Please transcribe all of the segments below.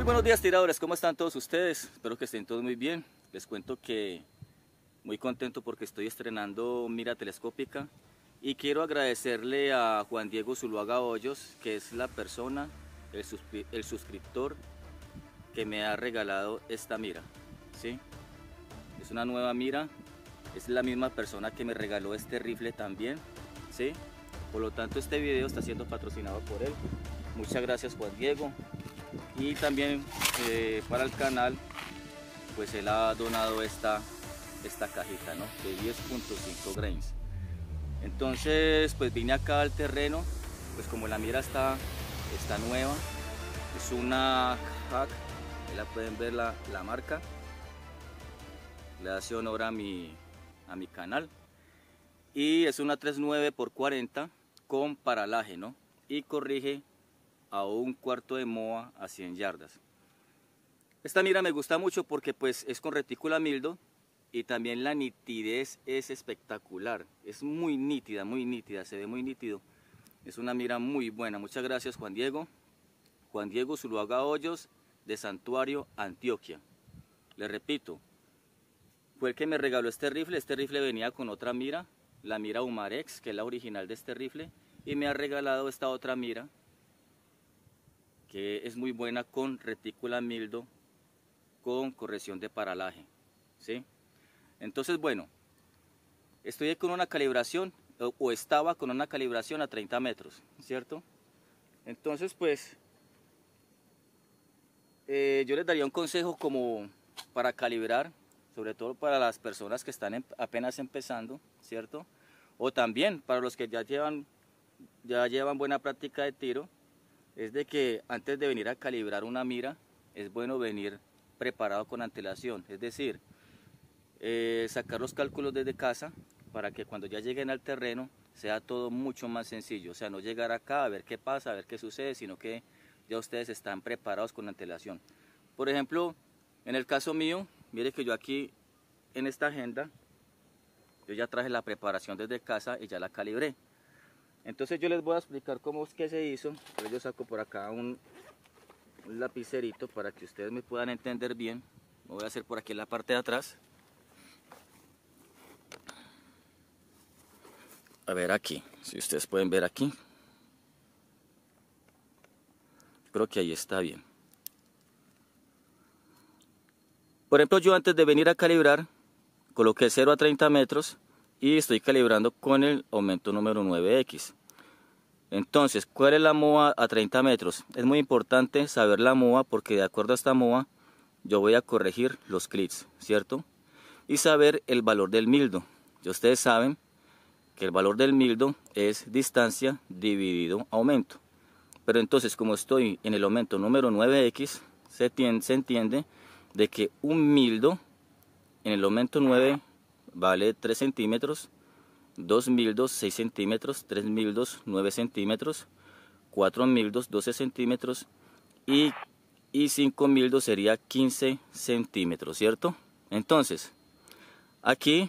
buenos días, tiradores, ¿cómo están todos ustedes? Espero que estén todos muy bien. Les cuento que muy contento porque estoy estrenando mira telescópica y quiero agradecerle a Juan Diego Zuluaga Hoyos, que es la persona, el suscriptor que me ha regalado esta mira, ¿sí? Es una nueva mira, es la misma persona que me regaló este rifle también, ¿sí? Por lo tanto, este video está siendo patrocinado por él. Muchas gracias, Juan Diego. Y también para el canal, pues él ha donado esta cajita, ¿no? De 10.5 grains. Entonces, pues vine acá al terreno, pues como la mira está nueva, es una Hack, ahí la pueden ver la marca, le hace honor a mi canal, y es una 39x40 con paralaje, ¿no? Y corrige a un cuarto de MOA a 100 yardas. Esta mira me gusta mucho porque pues es con retícula Mildo y también la nitidez es espectacular, es muy nítida, se ve muy nítido. Es una mira muy buena. Muchas gracias, Juan Diego Zuluaga Hoyos, de Santuario, Antioquia. Le repito, fue el que me regaló este rifle venía con otra mira, la mira Humarex, que es la original de este rifle, y me ha regalado esta otra mira que es muy buena con retícula Mildo con corrección de paralaje, ¿sí? Entonces, bueno, estoy con una calibración o estaba con una calibración a 30 metros, ¿cierto? Entonces, pues yo les daría un consejo como para calibrar, sobre todo para las personas que están apenas empezando, ¿cierto? O también para los que ya llevan buena práctica de tiro, es de que antes de venir a calibrar una mira, es bueno venir preparado con antelación, es decir, sacar los cálculos desde casa para que cuando ya lleguen al terreno sea todo mucho más sencillo, o sea, no llegar acá a ver qué pasa, a ver qué sucede, sino que ya ustedes están preparados con antelación. Por ejemplo, en el caso mío, mire que yo aquí en esta agenda, yo ya traje la preparación desde casa y ya la calibré. Entonces yo les voy a explicar cómo es que se hizo. Entonces yo saco por acá un lapicerito para que ustedes me puedan entender bien. Lo voy a hacer por aquí en la parte de atrás. A ver aquí, si ustedes pueden ver aquí. Creo que ahí está bien. Por ejemplo, yo antes de venir a calibrar, coloqué 0 a 30 metros y estoy calibrando con el aumento número 9X. Entonces, ¿cuál es la MOA a 30 metros? Es muy importante saber la MOA porque de acuerdo a esta MOA yo voy a corregir los clics, ¿cierto? Y saber el valor del Mildo. Y ustedes saben que el valor del Mildo es distancia dividido aumento. Pero entonces, como estoy en el aumento número 9X, se entiende de que un Mildo en el aumento 9 vale 3 centímetros, 2 mildos 6 centímetros, 3 mildos 9 centímetros, 4 mildos 12 centímetros y 5 mildos sería 15 centímetros, ¿cierto? Entonces, aquí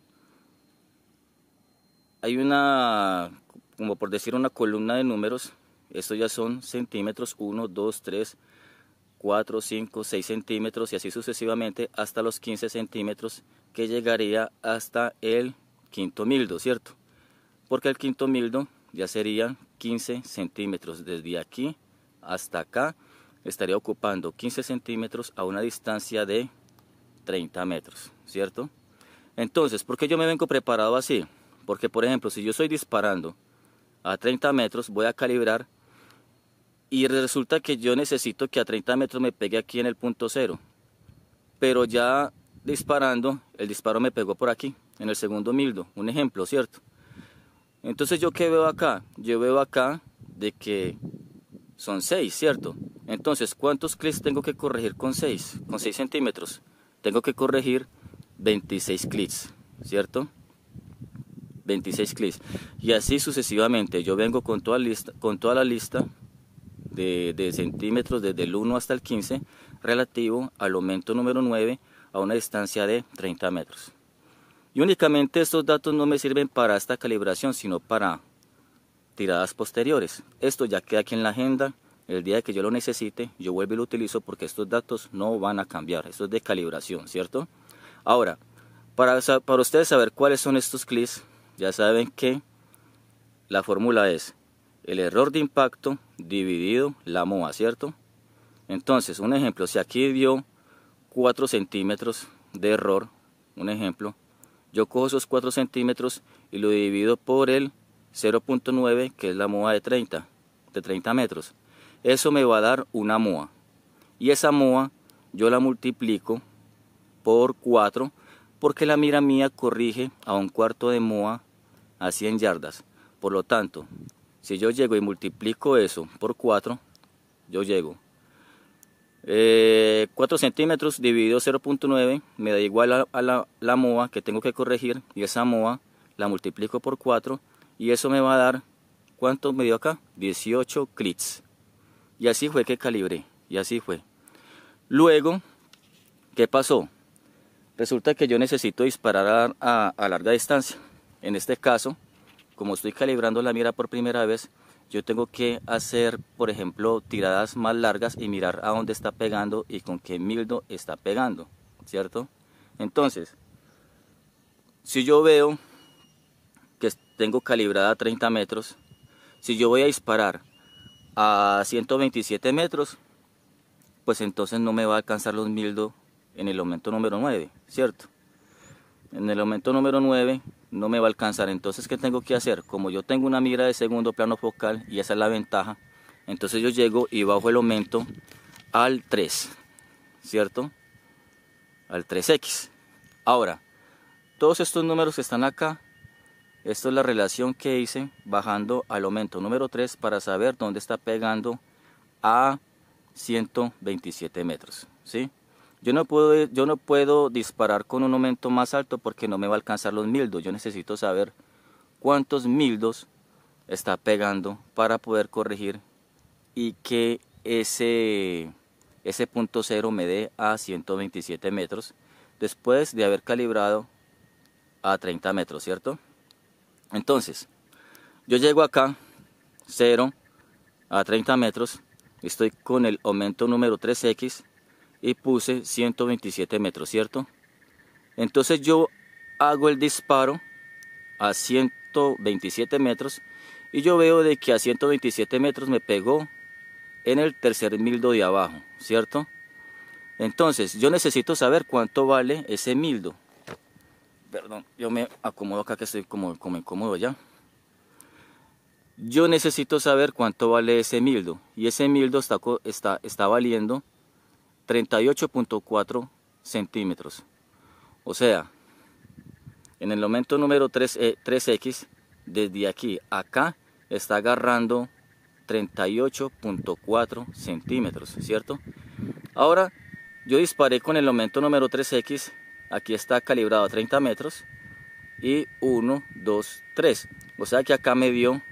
hay una, como por decir, una columna de números. Estos ya son centímetros, 1, 2, 3, 4, 5, 6 centímetros y así sucesivamente hasta los 15 centímetros que llegaría hasta el quinto mildo, ¿cierto? Porque el quinto mildo ya sería 15 centímetros. Desde aquí hasta acá estaría ocupando 15 centímetros a una distancia de 30 metros, ¿cierto? Entonces, ¿por qué yo me vengo preparado así? Porque, por ejemplo, si yo estoy disparando a 30 metros, voy a calibrar y resulta que yo necesito que a 30 metros me pegue aquí en el punto cero. Pero ya disparando, el disparo me pegó por aquí, en el segundo mildo. Un ejemplo, ¿cierto? Entonces, ¿yo qué veo acá? Yo veo acá de que son 6, ¿cierto? Entonces, ¿cuántos clics tengo que corregir con 6? Con 6 centímetros. Tengo que corregir 26 clics, ¿cierto? 26 clics. Y así sucesivamente. Yo vengo con toda la lista de centímetros desde el 1 hasta el 15 relativo al aumento número 9 a una distancia de 30 metros. Y únicamente estos datos no me sirven para esta calibración, sino para tiradas posteriores. Esto ya queda aquí en la agenda, el día que yo lo necesite, yo vuelvo y lo utilizo porque estos datos no van a cambiar. Esto es de calibración, ¿cierto? Ahora, para ustedes saber cuáles son estos clics, ya saben que la fórmula es el error de impacto dividido la MOA, ¿cierto? Entonces, un ejemplo, si aquí dio 4 centímetros de error, un ejemplo, yo cojo esos 4 centímetros y lo divido por el 0.9, que es la MOA de 30 metros. Eso me va a dar una MOA. Y esa MOA yo la multiplico por 4, porque la mira mía corrige a un cuarto de MOA a 100 yardas. Por lo tanto, si yo llego y multiplico eso por 4, yo llego 4 centímetros dividido 0.9 me da igual a la MOA que tengo que corregir, y esa MOA la multiplico por 4 y eso me va a dar, ¿cuánto me dio acá? 18 clics. Y así fue que calibré, y así fue. Luego, ¿qué pasó? Resulta que yo necesito disparar a larga distancia. En este caso, como estoy calibrando la mira por primera vez, yo tengo que hacer, por ejemplo, tiradas más largas y mirar a dónde está pegando y con qué mildo está pegando, ¿cierto? Entonces, si yo veo que tengo calibrada a 30 metros, si yo voy a disparar a 127 metros, pues entonces no me va a alcanzar los mildo en el aumento número 9, ¿cierto? En el aumento número 9 no me va a alcanzar. Entonces, ¿qué tengo que hacer? Como yo tengo una mira de segundo plano focal, y esa es la ventaja, entonces yo llego y bajo el aumento al 3, ¿cierto? Al 3X. Ahora, todos estos números que están acá, esto es la relación que hice bajando al aumento número 3 para saber dónde está pegando a 127 metros, ¿sí? Yo no puedo disparar con un aumento más alto porque no me va a alcanzar los mildos. Yo necesito saber cuántos mildos está pegando para poder corregir y que ese punto cero me dé a 127 metros después de haber calibrado a 30 metros, ¿cierto? Entonces, yo llego acá, 0 a 30 metros, estoy con el aumento número 3X, y puse 127 metros, ¿cierto? Entonces yo hago el disparo a 127 metros y yo veo de que a 127 metros me pegó en el tercer mildo de abajo, ¿cierto? Entonces yo necesito saber cuánto vale ese mildo. Perdón, yo me acomodo acá que estoy como incómodo ya. Yo necesito saber cuánto vale ese mildo, y ese mildo está valiendo 38.4 centímetros. O sea, en el aumento número 3X, desde aquí a acá está agarrando 38.4 centímetros, ¿cierto? Ahora, yo disparé con el aumento número 3X, aquí está calibrado a 30 metros, y 1, 2, 3. O sea que acá me dio,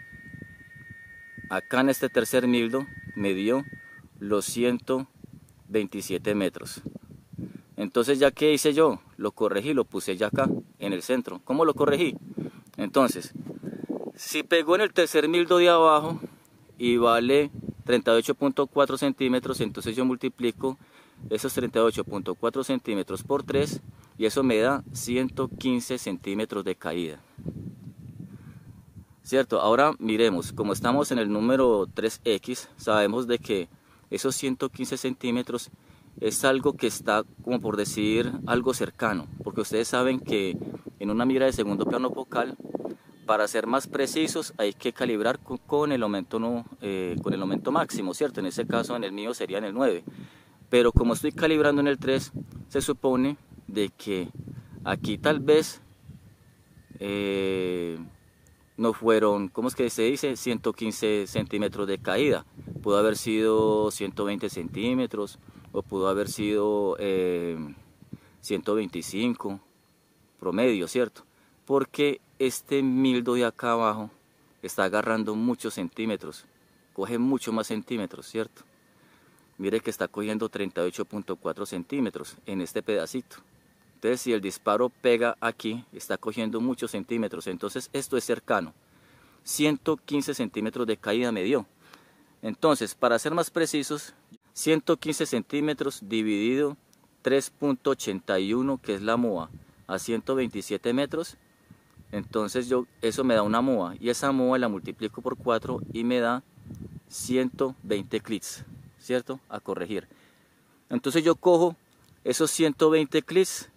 acá en este tercer mildo, me dio los 127 metros. Entonces, ya que hice yo, lo corregí, lo puse ya acá en el centro. ¿Cómo lo corregí? Entonces, si pegó en el tercer mildo de abajo y vale 38.4 centímetros, entonces yo multiplico esos 38.4 centímetros por 3 y eso me da 115 centímetros de caída, ¿cierto? Ahora miremos, como estamos en el número 3X, sabemos de que esos 115 centímetros es algo que está, como por decir, algo cercano, porque ustedes saben que en una mira de segundo plano focal, para ser más precisos, hay que calibrar con el aumento con el aumento máximo, ¿cierto? En ese caso, en el mío sería en el 9, pero como estoy calibrando en el 3, se supone de que aquí tal vez no fueron, ¿cómo es que se dice? 115 centímetros de caída, pudo haber sido 120 centímetros, o pudo haber sido 125 promedio, ¿cierto? Porque este mildo de acá abajo está agarrando muchos centímetros, coge mucho más centímetros, ¿cierto? Mire que está cogiendo 38.4 centímetros en este pedacito. Entonces, si el disparo pega aquí, está cogiendo muchos centímetros, entonces esto es cercano. 115 centímetros de caída me dio. Entonces, para ser más precisos, 115 centímetros dividido 3.81, que es la MOA, a 127 metros. Entonces eso me da una MOA, y esa MOA la multiplico por 4 y me da 120 clics, ¿cierto? A corregir. Entonces yo cojo esos 120 clics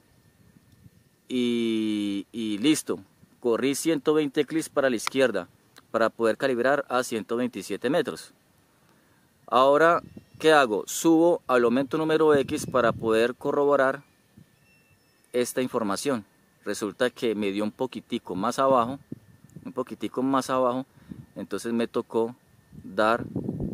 y listo. Corrí 120 clics para la izquierda para poder calibrar a 127 metros. Ahora, ¿qué hago? Subo al aumento número X para poder corroborar esta información. Resulta que me dio un poquitico más abajo, entonces me tocó dar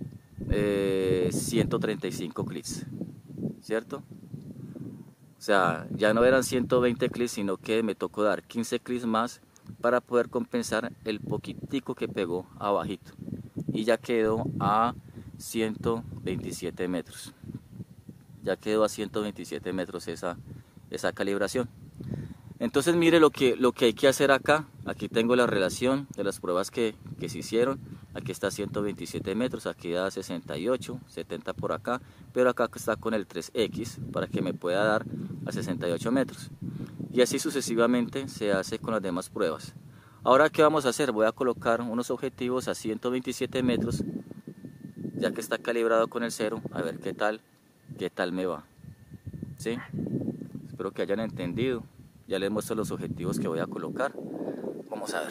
135 clics, ¿cierto? O sea, ya no eran 120 clics, sino que me tocó dar 15 clics más para poder compensar el poquitico que pegó abajito, y ya quedó a 127 metros. Ya quedó a 127 metros esa calibración. Entonces mire lo que hay que hacer acá. Aquí tengo la relación de las pruebas que se hicieron. Aquí está 127 metros, aquí da 68, 70 por acá, pero acá está con el 3X para que me pueda dar a 68 metros. Y así sucesivamente se hace con las demás pruebas. Ahora, ¿qué vamos a hacer? Voy a colocar unos objetivos a 127 metros, ya que está calibrado con el 0, a ver qué tal me va. ¿Sí? Espero que hayan entendido. Ya les muestro los objetivos que voy a colocar. Vamos a ver.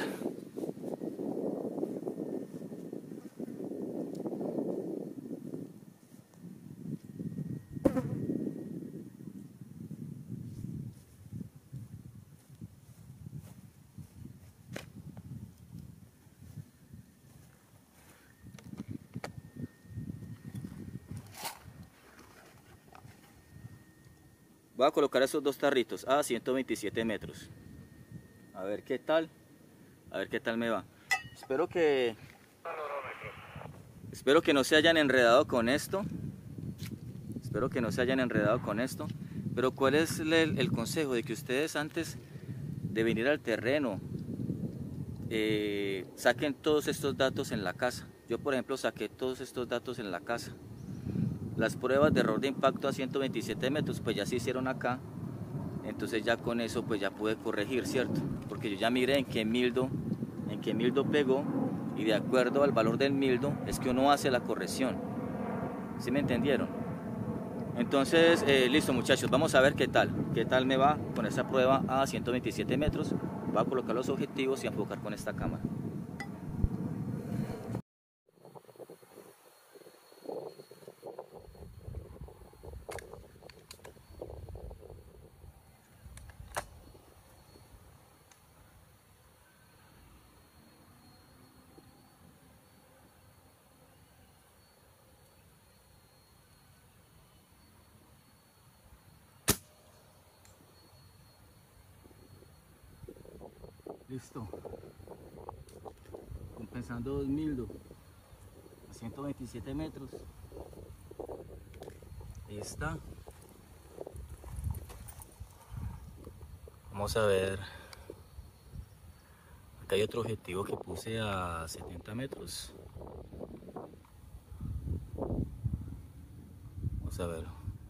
Voy a colocar esos dos tarritos a 127 metros. A ver qué tal me va. Espero que no se hayan enredado con esto. Pero ¿cuál es el consejo? De que ustedes, antes de venir al terreno, saquen todos estos datos en la casa. Yo, por ejemplo, saqué todos estos datos en la casa. Las pruebas de error de impacto a 127 metros pues ya se hicieron acá. Entonces ya con eso pues ya pude corregir, ¿cierto? Porque yo ya miré en qué mildo pegó, y de acuerdo al valor del mildo es que uno hace la corrección. ¿Sí me entendieron? Entonces, listo muchachos, vamos a ver qué tal me va con esta prueba a 127 metros. Voy a colocar los objetivos y a enfocar con esta cámara. Listo. Compensando 2000 a 127 metros. Ahí está. Vamos a ver. Acá hay otro objetivo que puse a 70 metros. Vamos a ver.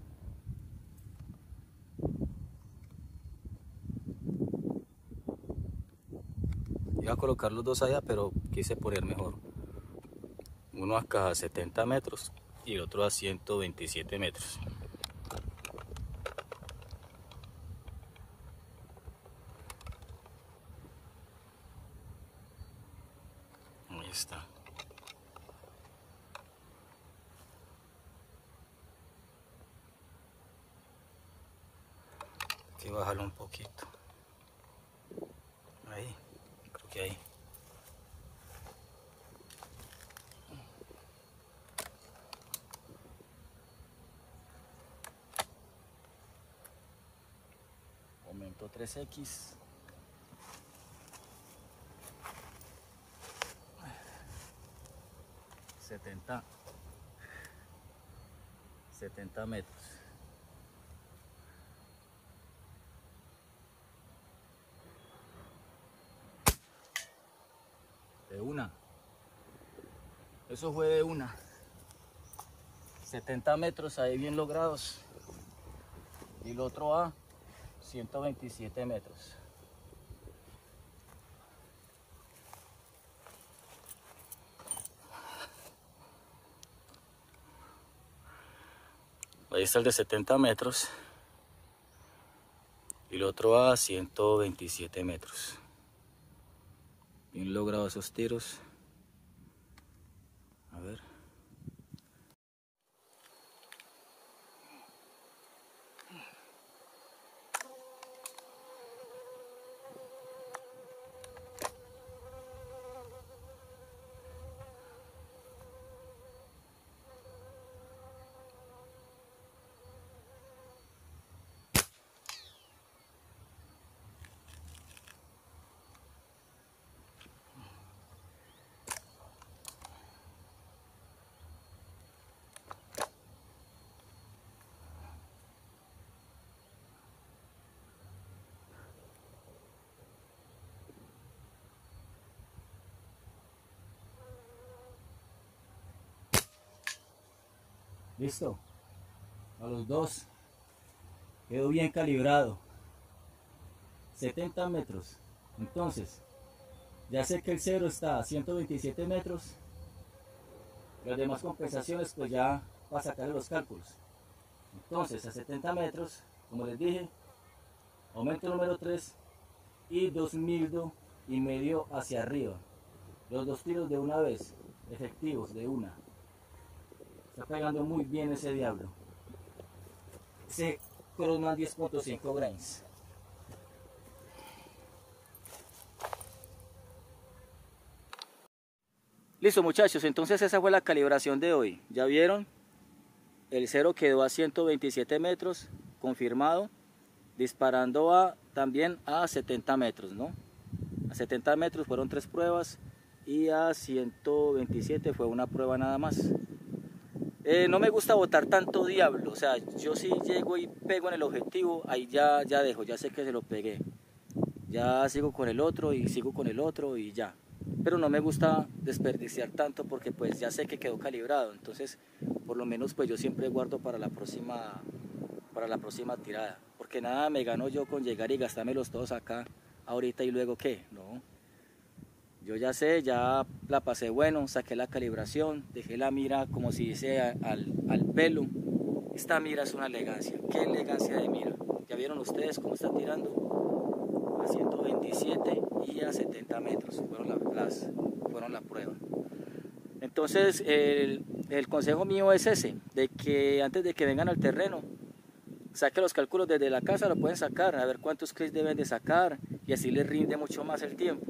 Iba a colocar los dos allá, pero quise poner mejor. Uno acá a 70 metros y el otro a 127 metros. Ahí está. Hay que bajarlo un poquito. Ahí, creo que ahí. Aumento 3X. Setenta metros. De una. Eso fue de una. 70 metros ahí bien logrados. Y el otro a 127 metros. Ahí está el de 70 metros. Y el otro a 127 metros. Bien logrados esos tiros. A ver. Listo, a los dos quedó bien calibrado, 70 metros. Entonces ya sé que el cero está a 127 metros. Las demás compensaciones pues ya para sacar los cálculos. Entonces a 70 metros, como les dije, aumento número 3 y 2,5 mildos hacia arriba. Los dos tiros de una vez, efectivos de una. Está pegando muy bien ese diablo. Ese Crossman 10.5 grains. Listo muchachos, entonces esa fue la calibración de hoy. Ya vieron, el cero quedó a 127 metros, confirmado, disparando también a 70 metros, ¿no? A 70 metros fueron 3 pruebas y a 127 fue una prueba nada más. No me gusta botar tanto diablo, o sea, yo si llego y pego en el objetivo, ahí ya dejo, ya sé que se lo pegué. Ya sigo con el otro y sigo con el otro y ya. Pero no me gusta desperdiciar tanto porque pues ya sé que quedó calibrado, entonces por lo menos pues yo siempre guardo para la próxima tirada. Porque nada me gano yo con llegar y gastármelos todos acá ahorita y luego ¿qué? No. Yo ya sé, ya la pasé bueno, saqué la calibración, dejé la mira como si dice al pelo. Esta mira es una elegancia, qué elegancia de mira. ¿Ya vieron ustedes cómo está tirando? A 127 y a 70 metros fueron la prueba. Entonces el consejo mío es ese, de que antes de que vengan al terreno, saque los cálculos desde la casa, lo pueden sacar, a ver cuántos clics deben de sacar y así les rinde mucho más el tiempo.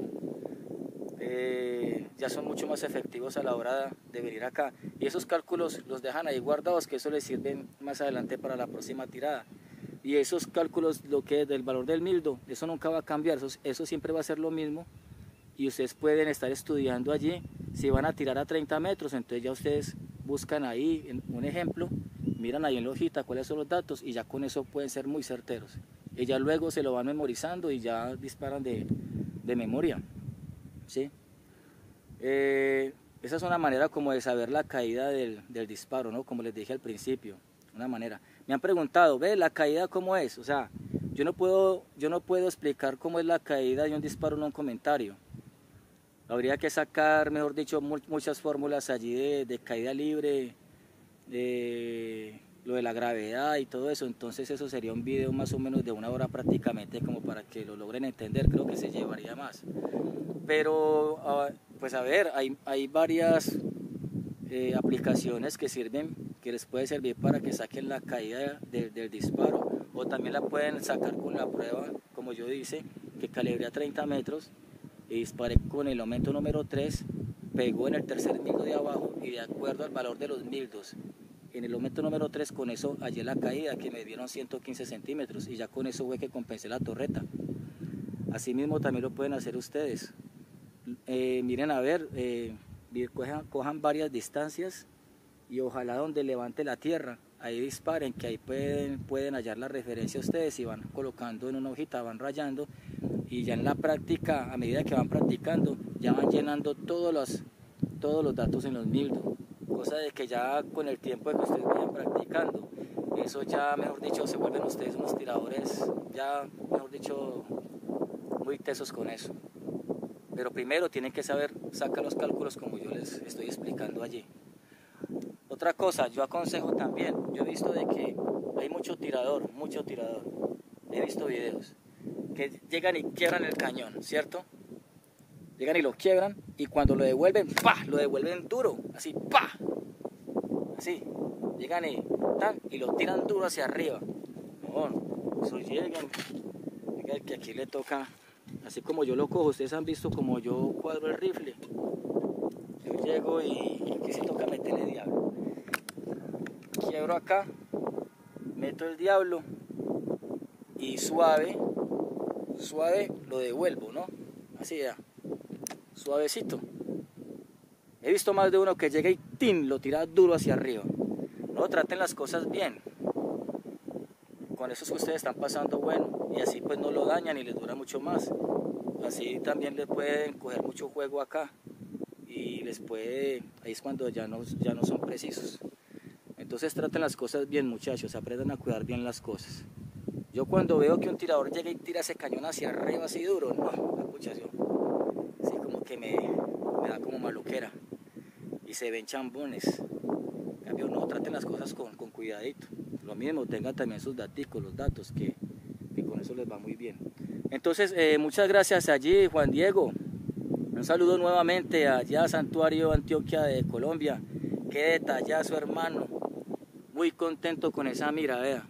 Ya son mucho más efectivos a la hora de venir acá y esos cálculos los dejan ahí guardados, que eso les sirven más adelante para la próxima tirada. Y esos cálculos, lo que es del valor del mildo, eso nunca va a cambiar, eso siempre va a ser lo mismo y ustedes pueden estar estudiando allí. Si van a tirar a 30 metros, entonces ya ustedes buscan ahí un ejemplo, miran ahí en la hojita cuáles son los datos y ya con eso pueden ser muy certeros. Y ya luego se lo van memorizando y ya disparan de memoria, ¿sí? Esa es una manera como de saber la caída del disparo, ¿no? Como les dije al principio, una manera. Me han preguntado, ¿ve la caída cómo es? O sea, yo no puedo explicar cómo es la caída de un disparo en un comentario. Habría que sacar, mejor dicho, muchas fórmulas allí de caída libre, de lo de la gravedad y todo eso. Entonces eso sería un video más o menos de 1 hora prácticamente, como para que lo logren entender. Creo que se llevaría más. Pero pues a ver, hay varias aplicaciones que les puede servir para que saquen la caída del disparo, o también la pueden sacar con la prueba, como yo dice, que calibré a 30 metros y disparé con el aumento número 3, pegó en el tercer mildo de abajo y de acuerdo al valor de los mildos en el aumento número 3, con eso hallé la caída que me dieron 115 centímetros y ya con eso fue que compensé la torreta. Así mismo también lo pueden hacer ustedes. Miren a ver, cojan varias distancias y ojalá donde levante la tierra, ahí disparen, que ahí pueden hallar la referencia ustedes y van colocando en una hojita, van rayando y ya en la práctica, a medida que van practicando, ya van llenando todos los datos en los mildos, cosa de que ya con el tiempo de que ustedes vayan practicando, eso ya, mejor dicho, se vuelven ustedes unos tiradores, ya, mejor dicho, muy tesos con eso. Pero primero tienen que saber sacar los cálculos como yo les estoy explicando allí. Otra cosa, yo aconsejo también, yo he visto de que hay mucho tirador, he visto videos, que llegan y quiebran el cañón, ¿cierto? Llegan y lo quiebran y cuando lo devuelven, ¡pa!, lo devuelven duro, así, ¡pa!, así, llegan y lo tiran duro hacia arriba. No, eso llegan, que aquí le toca, así como yo lo cojo, ustedes han visto como yo cuadro el rifle. Yo llego y aquí sí toca meterle diablo. Quiebro acá, meto el diablo y suave lo devuelvo, ¿no? Así ya, suavecito. He visto más de uno que llega y ¡tin!, lo tira duro hacia arriba. No, traten las cosas bien. Con eso es que ustedes están pasando bueno y así pues no lo dañan y les dura mucho más. Así también les pueden coger mucho juego acá y les puede, ahí es cuando ya no son precisos. Entonces traten las cosas bien, muchachos, aprendan a cuidar bien las cosas. Yo cuando veo que un tirador llega y tira ese cañón hacia arriba así duro, no, pucha, yo así como que me da como maluquera y se ven chambones. En cambio no, traten las cosas con cuidadito. Lo mismo, tengan también sus daticos, los datos, que con eso les va muy bien. Entonces, muchas gracias allí, Juan Diego. Un saludo nuevamente allá a Santuario, Antioquia de Colombia. Qué detallazo, hermano. Muy contento con esa mira, vea.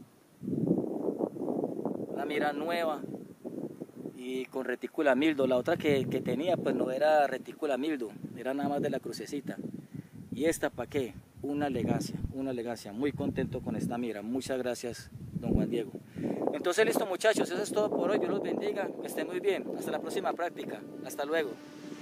Una mira nueva y con retícula mildo. La otra que tenía pues no era retícula mildo, era nada más de la crucecita. Y esta, ¿para qué? Una elegancia. Muy contento con esta mira. Muchas gracias, don Juan Diego. Entonces listo, muchachos, eso es todo por hoy. Dios los bendiga, que estén muy bien. Hasta la próxima práctica. Hasta luego.